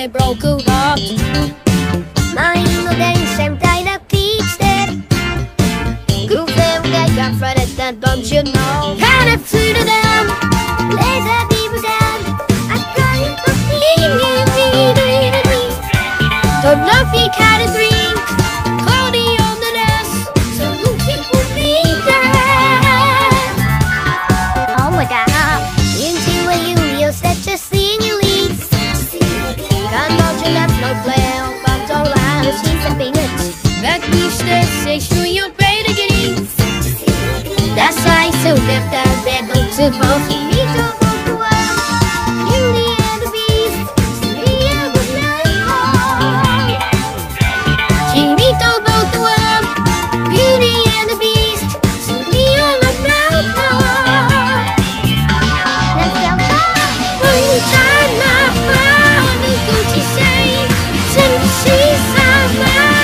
they broke up. 満員の電車みたいなビーチで偶然俺が振られた Don't you know カラフルなレーザービームが赤いときにトロフィーカルドリンク Cloudy on the nest So beautiful me Oh my god Into a you you're such a senior lead 感動中夏のプレーオンバトラーの新作ビッチバックして青春よベイ的にダサいそうだったベッドツボ君と僕は Beauty and the Beast スリーアブナイト君と僕は Beauty and the Beast スリーアブナイト Let's go One time my heart 抜く小さい寂しさま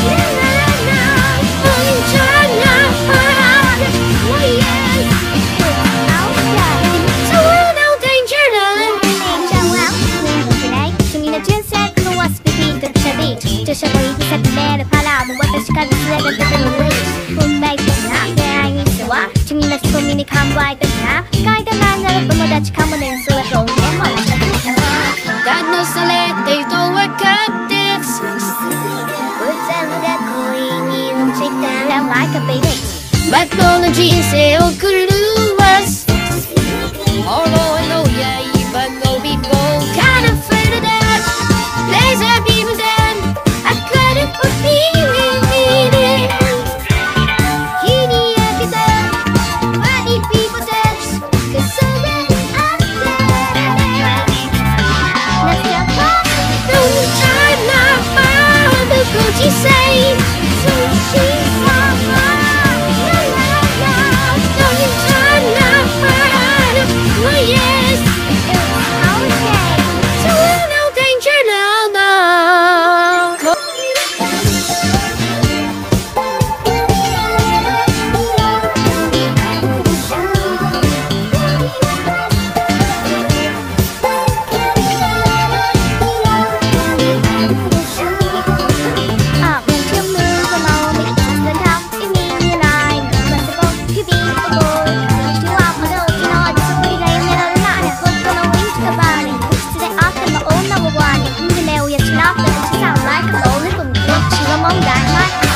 著書の行き先メールパラーも私から連れててもいい運命的な出会いにしては君の瞳に考えたな書いてないなら友達かもねそれとでもなかっただのされていると分かって無残な恋に落ちたら Like a baby 真っ当な人生を送る us Although I know刃の美貌カラフルなレーザービームでI couldn't feel it. Kini akita, funny people dance, 'cause so many out there. Let's go. Don't try not far to go to say. So she's Don't try not far. Oh yes, okay. So no danger now, no. Like a lonely, but she won't die.